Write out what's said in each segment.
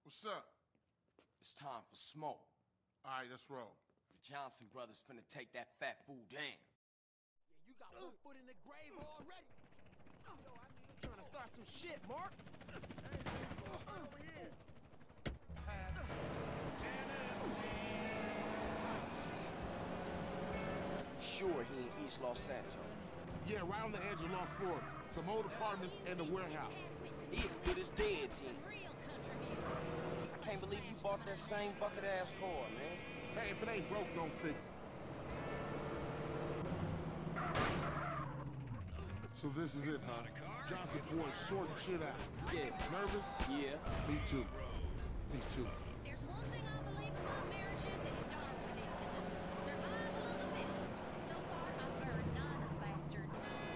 What's up? It's time for smoke. All right, let's roll. The Johnson brothers finna take that fat fool down. Yeah, you got one foot in the grave already. I'm trying to start some shit, Mark. Over here. Sure he in East Los Santos. Yeah, right on the edge of Lock Florida. Some old apartments and a warehouse. He as good as dead, Some T. real country music. I can't believe you bought that same bucket-ass car, man. Hey, if it ain't broke, don't fix it. So this is it, huh? Johnson boy sorting shit out. Yeah. Nervous? Yeah. Me too. Me too. There's one thing I believe about marriages, it's Darwinism. Survival of the fittest. So far, I've burned 9 of the bastards.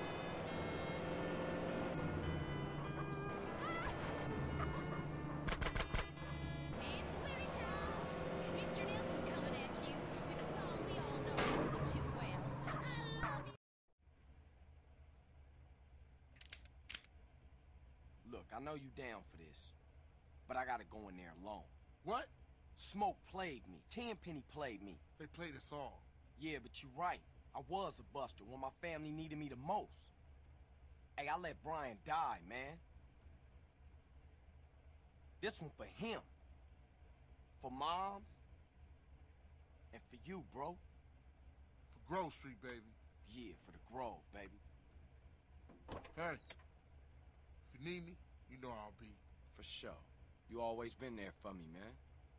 It's winning time. Mr. Nelson coming at you with a song we all know only too well. I love you. Look, I know you down for this, but I gotta go in there alone. What? Smoke played me. Tenpenny played me. They played us all. Yeah, but you're right. I was a buster when my family needed me the most. Hey, I let Brian die, man. This one for him. For Moms. And for you, bro. For Grove Street, baby. Yeah, for the Grove, baby. Hey, if you need me, you know I'll be. For sure. You always been there for me, man.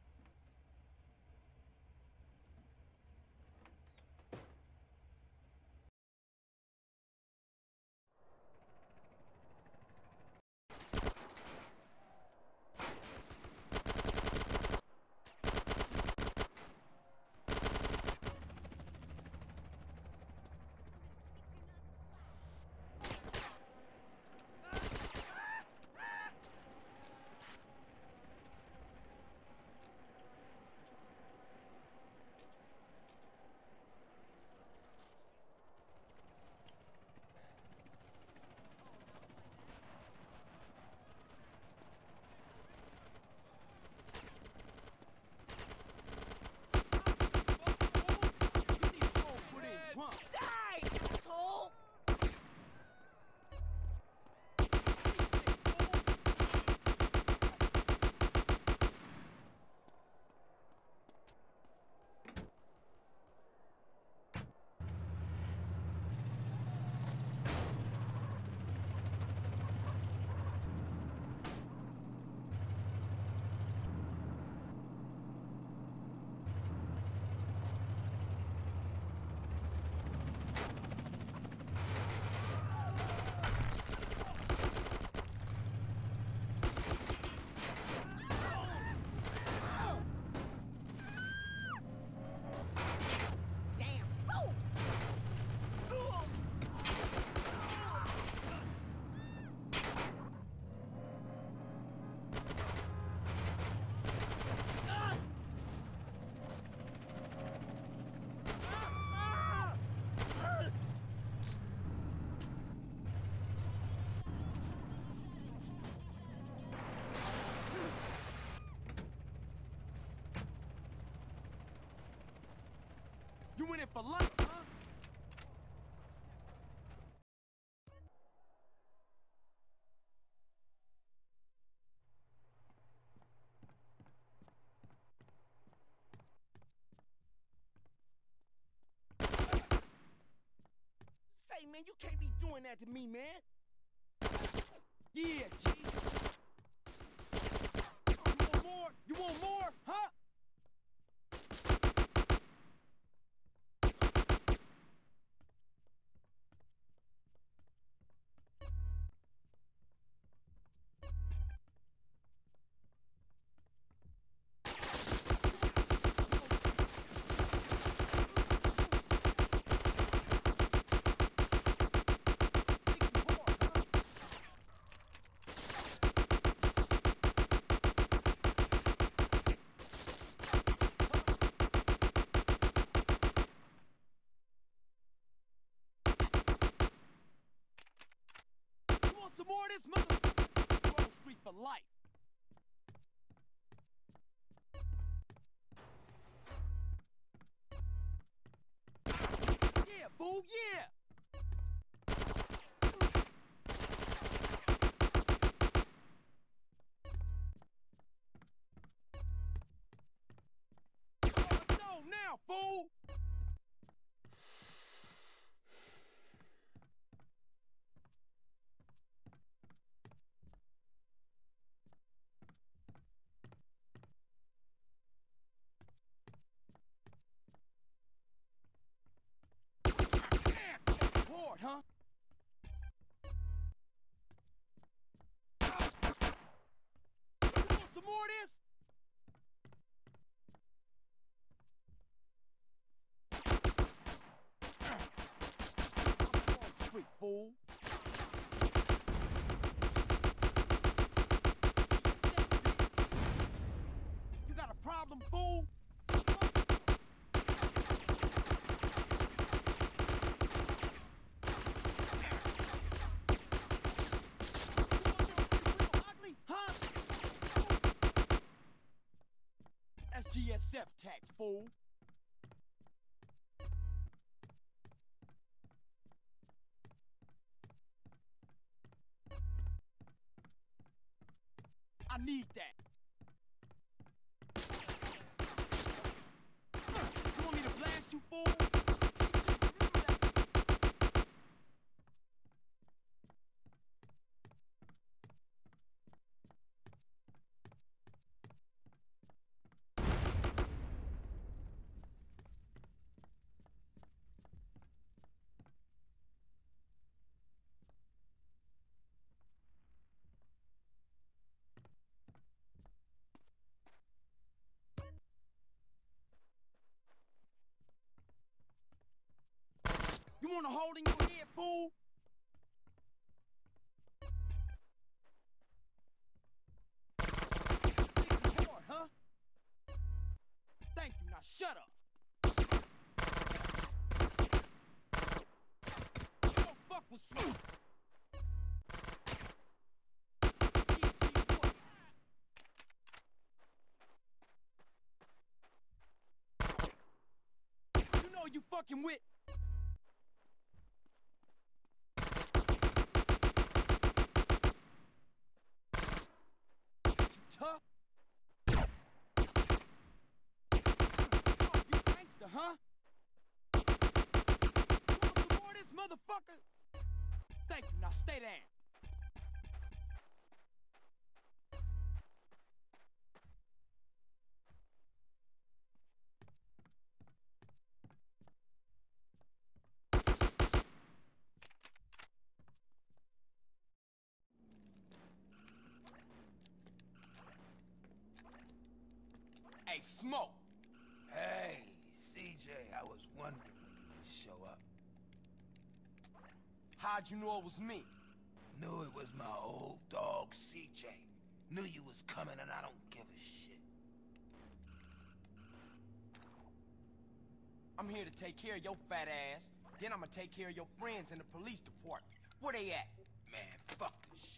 Die, asshole! You in it for life, huh? Say, man, you can't be doing that to me, man. Yeah, G. You want more? You want more? Huh? Want some more of this motherfucker? Grove Street for life. fool, yeah! No, now, fool! Hard, huh? You want some more of this? Street, fool. You got a problem, fool? SGSF tax, fool. I need that. You want me to blast you, fool? You want a hole in your head, fool? Hard, huh? Thank you, now shut up. Don't fuck with Smoke. You know you fucking with. Tough? You gangster, huh? You want some more of this, motherfucker? Thank you, now stay down. Hey, Smoke! Hey, CJ, I was wondering when you would show up. How'd you know it was me? Knew it was my old dog, CJ. Knew you was coming and I don't give a shit. I'm here to take care of your fat ass. Then I'm gonna take care of your friends in the police department. Where they at? Man, fuck this shit.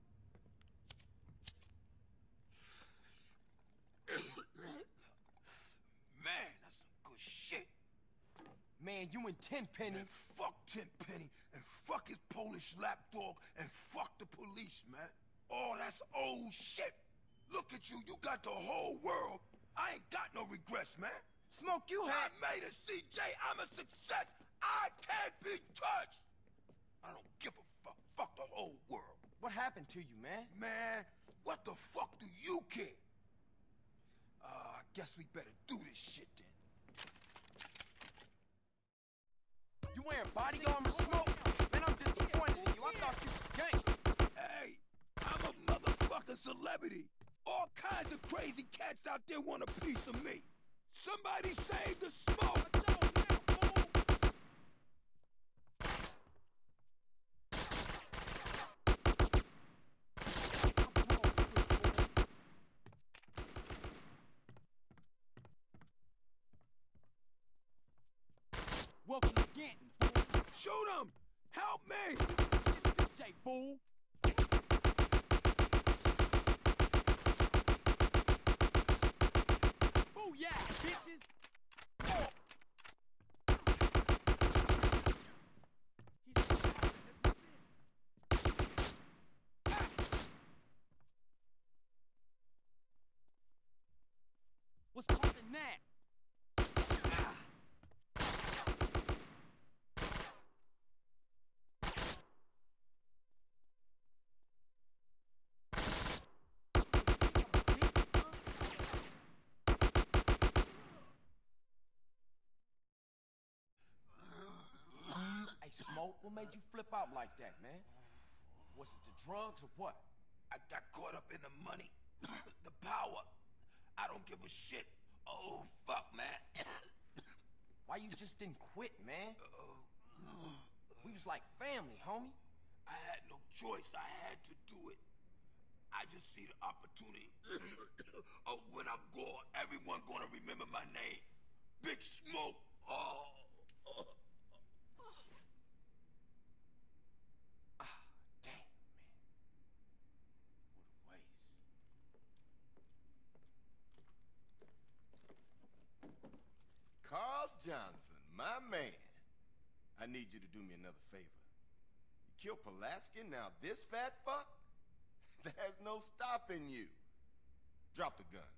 Man, that's some good shit. Man, you and Tenpenny. Man, fuck Tenpenny and fuck his Polish lapdog and fuck the police, man. Oh, that's old shit. Look at you, you got the whole world. I ain't got no regrets, man. Smoke, you I had... made it, CJ. I'm a success. I can't be touched. I don't give a fuck. Fuck the whole world. What happened to you, man? Man, what the fuck do you care? I guess we better do this shit then. You wearing body armor, Smoke? Man, I'm disappointed in you. I thought you was gangster. Hey, I'm a motherfucking celebrity. All kinds of crazy cats out there want a piece of me. Somebody save the Smoke. Welcome to Ganton, fool. Shoot him! Help me! It's CJ, fool. Booyah, bitches! What's causing that? Hey, Smoke, what made you flip out like that, man? Was it the drugs or what? I got caught up in the money, the power. I don't give a shit. Oh, fuck, man. Why you just didn't quit, man? We was like family, homie. I had no choice. I had to do it. I just see the opportunity. Oh, when I'm gone, everyone gonna remember my name. Big Smoke. Oh. Damn, man. What a waste. Carl Johnson, my man. I need you to do me another favor. You killed Pulaski, now this fat fuck? There's no stopping you. Drop the gun.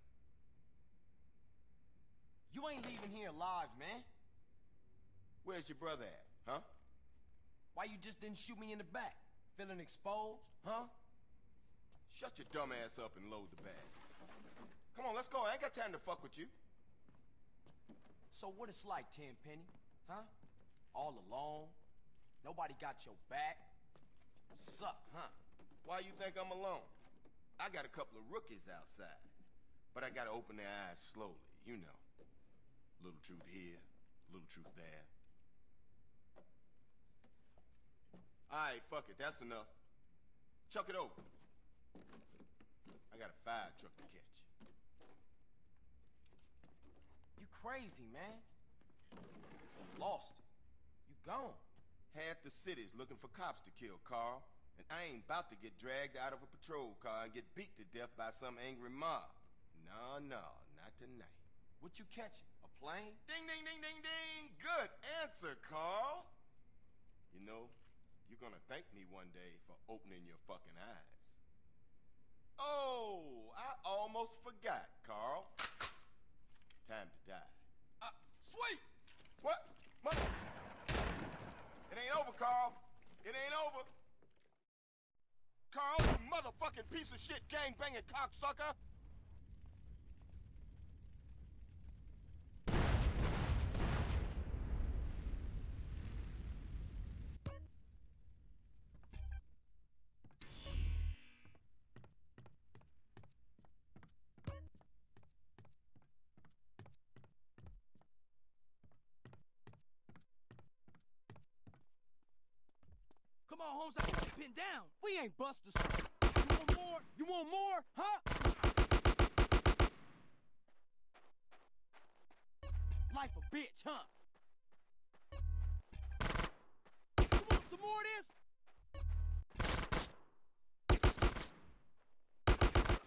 You ain't leaving here alive, man. Where's your brother at, huh? Why you just didn't shoot me in the back? Feeling exposed, huh? Shut your dumb ass up and load the bag. Come on, let's go. I ain't got time to fuck with you. So what it's like, Tenpenny, huh? All alone? Nobody got your back? Suck, huh? Why you think I'm alone? I got a couple of rookies outside. But I gotta open their eyes slowly, you know. Little truth here, little truth there. Alright, fuck it, that's enough. Chuck it over. I got a fire truck to catch. You crazy, man. You lost it. You gone. Half the city's looking for cops to kill, Carl. And I ain't about to get dragged out of a patrol car and get beat to death by some angry mob. No, not tonight. What you catching? A plane? Ding, ding, ding, ding, ding! Good answer, Carl! You know, you're gonna thank me one day for opening your fucking eyes. Oh, I almost forgot, Carl. Time to die. Sweet! What? Mother... It ain't over, Carl. It ain't over. Carl, you motherfucking piece of shit gang-banging cocksucker! Come on, Holmes, I got you pinned down. We ain't busters. You want more? You want more? Huh? Life a bitch, huh? You want some more of this?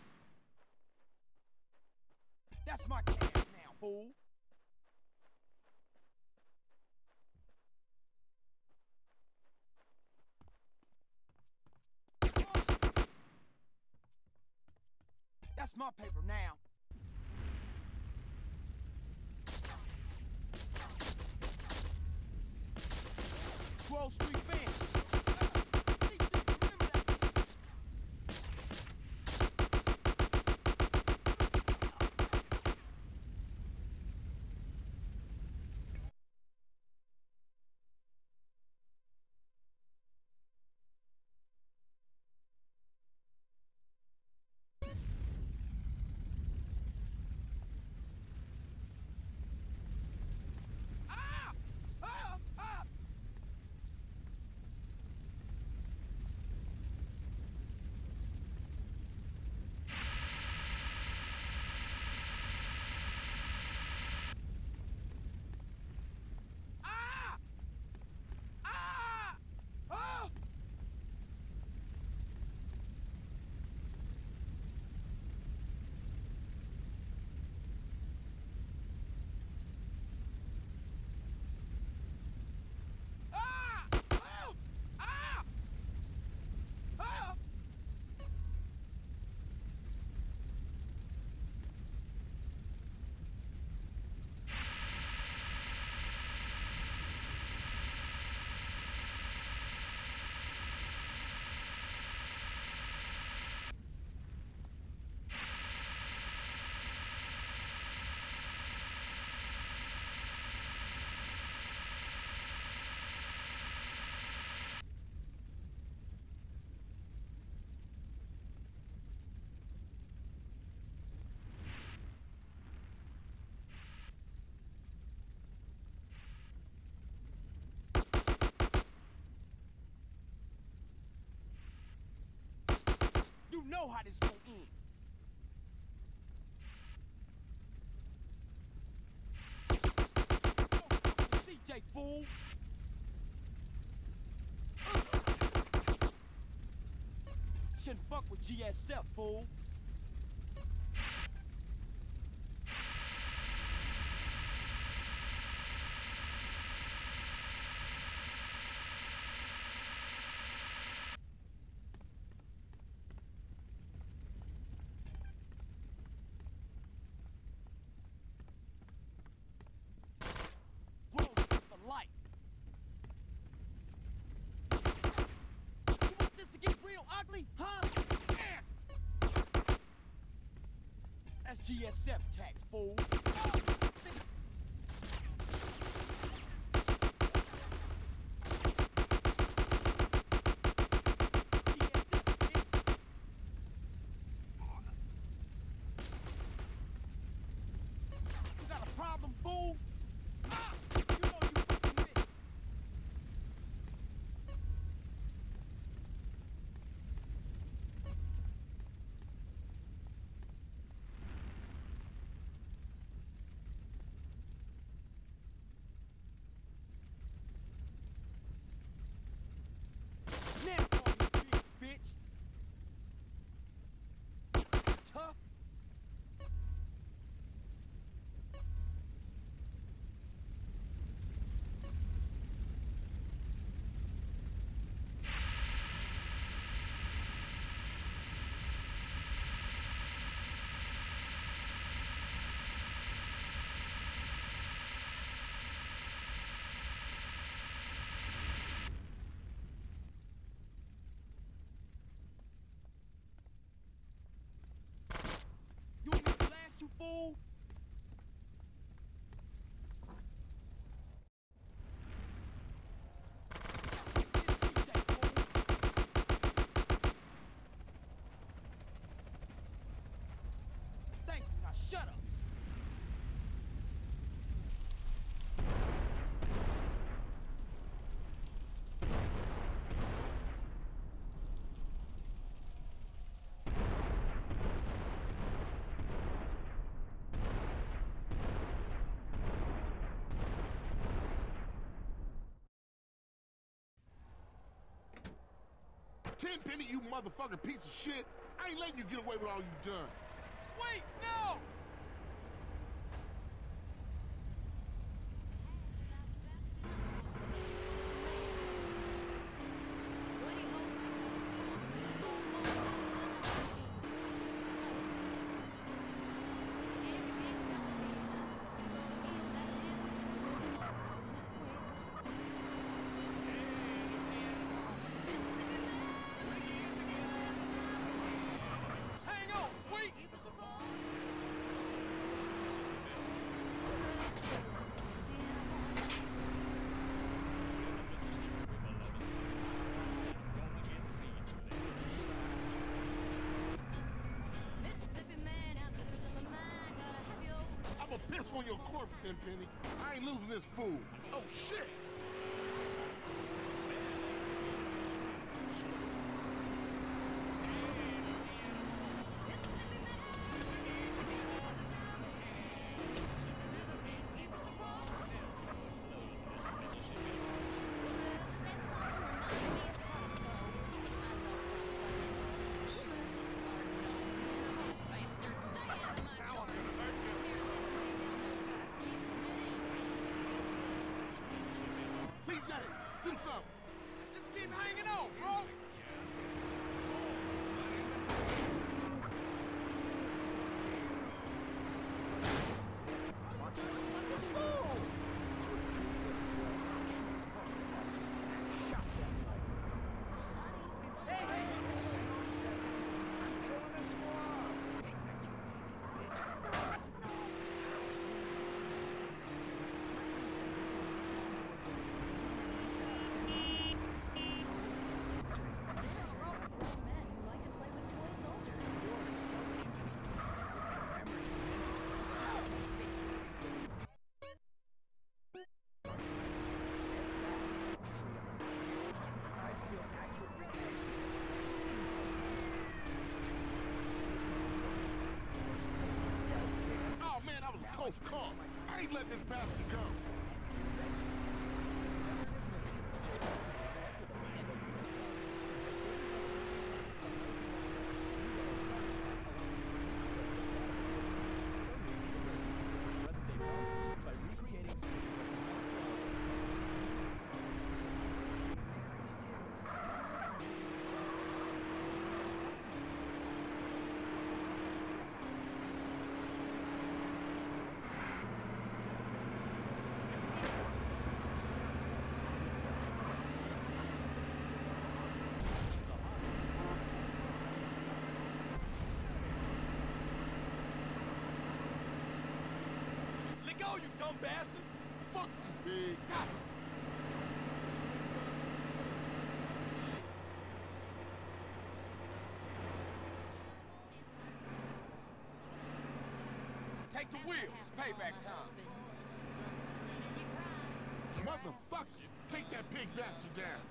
That's my cash now, fool. That's my paper now. 12th Street fans. Remember that. You know how this gon' end. CJ, fool. Shouldn't fuck with GSF, fool. Roll for life. You want this to get real ugly, huh? That's GSF tax, fool. You got a problem, fool? Ah! You know you fucking with it. Now call me big bitch. Tough. You want me to blast you, fool? Thank you, now shut up. Tenpenny, you motherfucking piece of shit. I ain't letting you get away with all you done. Sweet, no! Hang on, sweet! Mississippi man, I'm losing my mind. Gotta have your I'ma piss on your corpse, Tenpenny. I ain't losing this fool. Oh, shit. CJ, do something. Just keep hanging on, bro! men who like to play with toy soldiers. coast calm. I ain't letting this bastard go. Let go, you dumb bastard! Fuck you, big. God. Take the wheel. It's payback time. Motherfucker, take that big bastard down.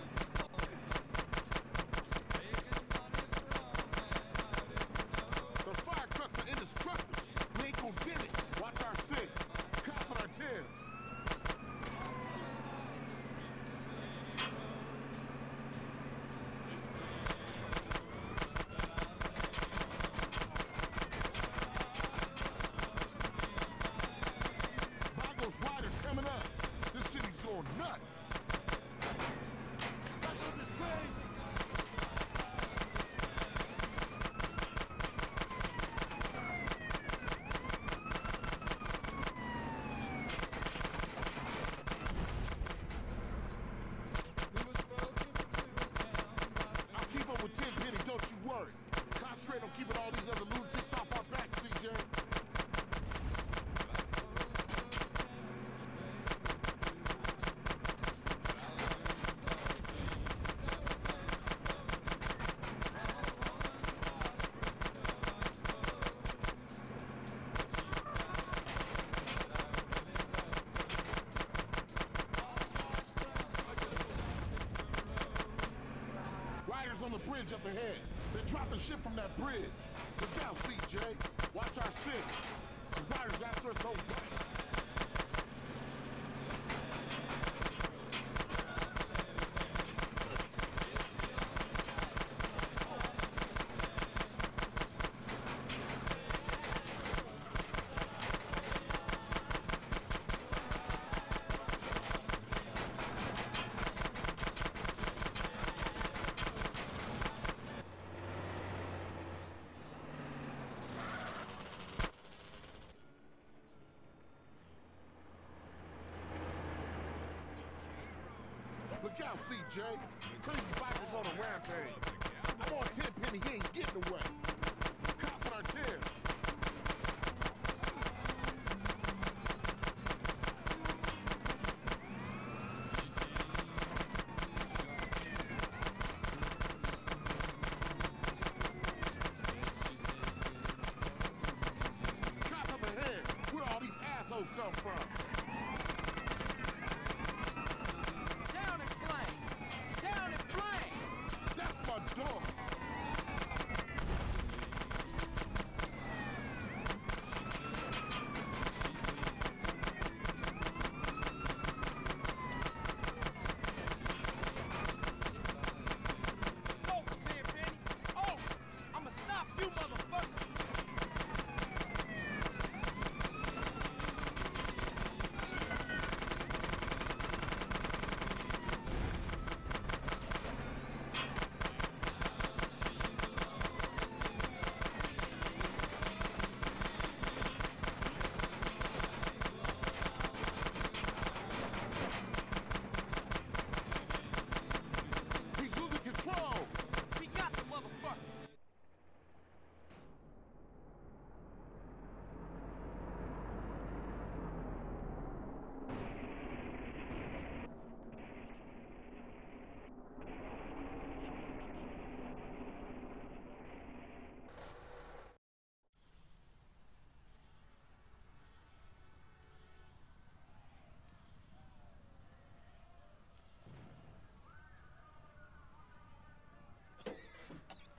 The fire trucks are indestructible. We ain't gonna get it. Watch our six. Cops on our 10. Boggles Riders coming up. This city's going nuts. Boggles is crazy. I'll keep up with Tenpenny, don't you worry. Concentrate on keeping all these other lunatics off our back, CJ. Riders on the bridge up ahead. They're dropping shit from that bridge. Look out, CJ. Watch our six. Some riders after us, oh right. Look out, CJ. Crazy bikers on a rampage. I'm on Tenpenny, he ain't getting away. Cops on our 10. Cops up ahead. Where all these assholes come from? Down in flames! Down in flames! That's my dog. Smoke, Tenpenny! Oh! I'ma stop you, motherfucker! He's losing control. We got the motherfucker!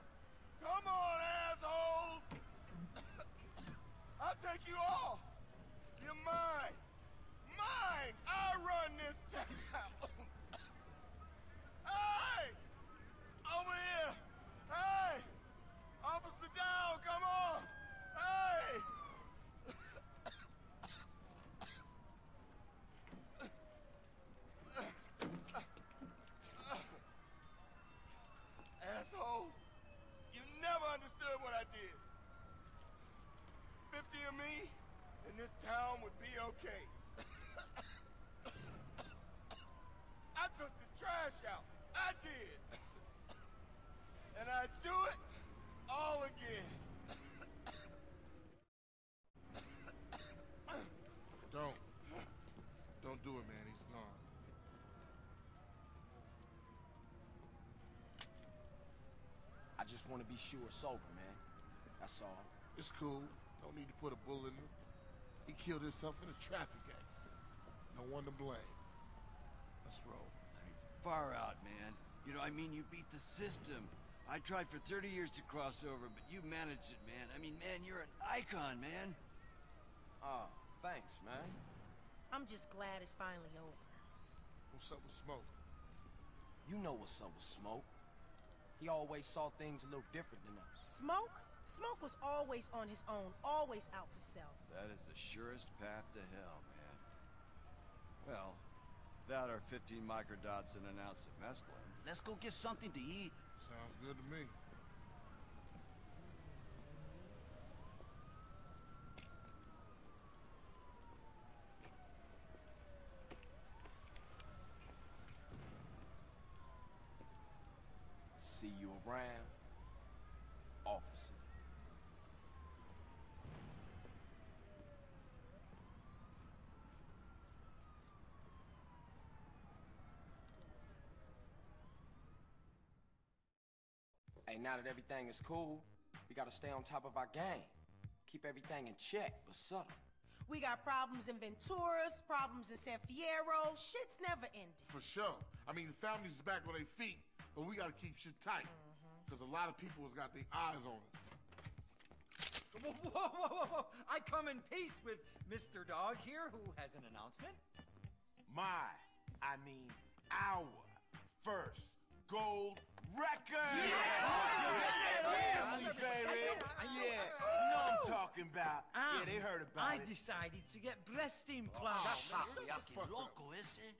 Come on, assholes! I'll take you all. You're mine! Mine! I run this town! Hey! Over here! Hey! Officer down, come on! Hey! Assholes! You never understood what I did. 50 of me, and this town would be okay. I took the trash out. I did. And I'd do it all again. Don't do it, man. He's gone. I just want to be sure it's over, man. That's all. It's cool. Don't need to put a bullet in him. He killed himself in a traffic accident. No one to blame. Let's roll. I mean, far out, man. You know, I mean, you beat the system. I tried for 30 years to cross over, but you managed it, man. I mean, man, you're an icon, man. Oh, thanks, man. I'm just glad it's finally over. What's up with Smoke? You know what's up with Smoke. He always saw things a little different than us. Smoke? Smoke was always on his own, always out for self. That is the surest path to hell, man. Well, that or 15 microdots and an ounce of mescaline. Let's go get something to eat. Sounds good to me. See you around, officer. Hey, now that everything is cool, we gotta stay on top of our game. Keep everything in check, but subtle. We got problems in Venturas, problems in San Fierro. Shit's never ending. For sure. I mean, the family's back on their feet, but we gotta keep shit tight. Because a lot of people has got their eyes on us. Whoa, whoa, whoa, whoa, whoa. I come in peace with Mr. Dog here, who has an announcement. Our first gold record! Yeah, baby! Yeah, you know what I'm talking about. Yeah, they heard about I it. decided to get breast implants. Loco, ese.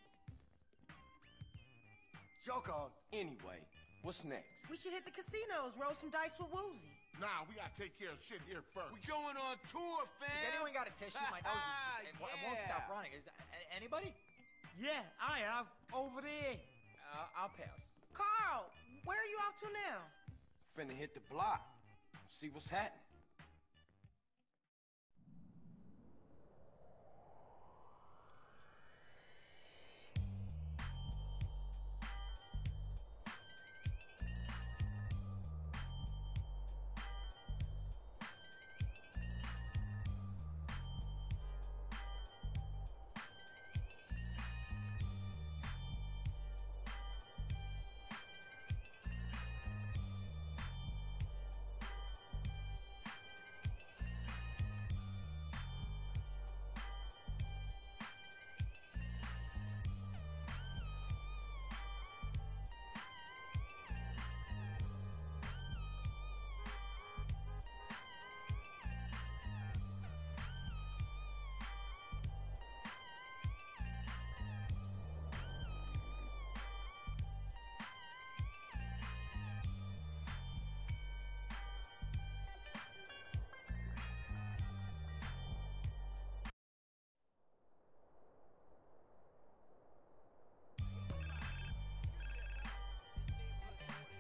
Choco. Anyway, what's next? We should hit the casinos, roll some dice with Woozie. Nah, we gotta take care of shit here first. We going on tour, fam! Has anyone got a tissue? My nose is, it won't stop running. Is anybody? Yeah, I have. Over there. I'll pass. Carl, where are you off to now? Finna hit the block. See what's happening.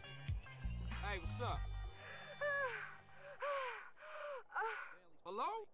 Hey, what's up? Hello?